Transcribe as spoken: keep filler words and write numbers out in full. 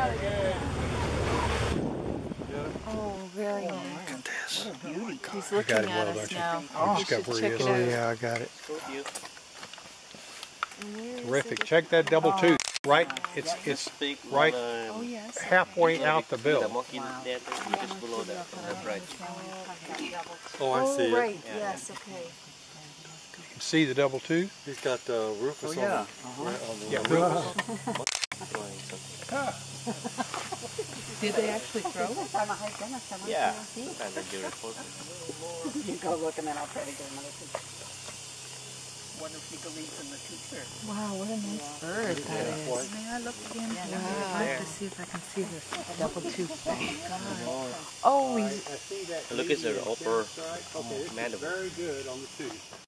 Oh, very nice. Look at this. What a beauty. He's You got looking him at well, us don't you? now. You We just got should where he check is. it Oh, out. yeah, I got it. And where is Terrific. it? Check that double tooth. Right, it's it's right Oh, yes. halfway out the bill. The monkey there, just below the, the bridge. Oh, I see Oh, right. it. Yes, okay. You can see the double tooth. He's got uh, Rufus Oh, on yeah. the, Uh-huh. right on the Yeah, Rufus. Did they actually throw it? Yeah, kind of do report. You go look and then I'll try to get another picture. Wonder if he believes in the teacher. Wow, what a nice bird that is. May I look again? Wow. I have to see if I can see this double-toothed God. Oh, he's... Look at the upper Okay, mandible. very good on the tooth.